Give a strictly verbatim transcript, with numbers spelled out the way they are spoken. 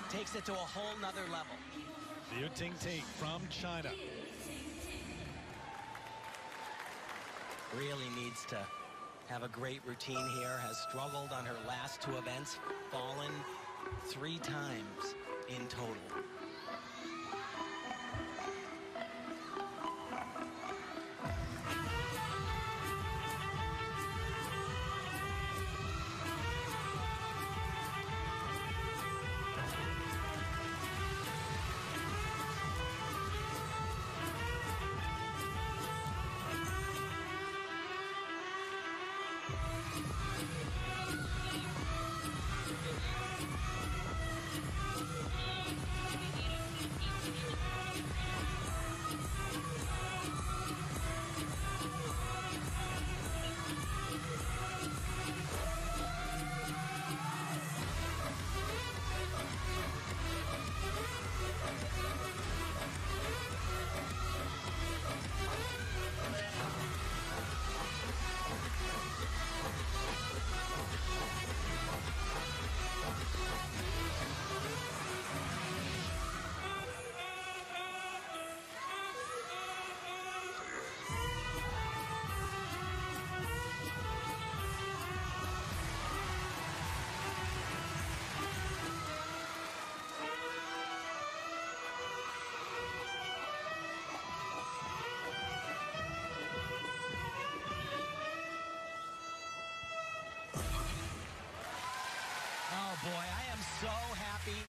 takes it to a whole nother level. Liu Tingting from China. Really needs to have a great routine here. Has struggled on her last two events, fallen three times in total.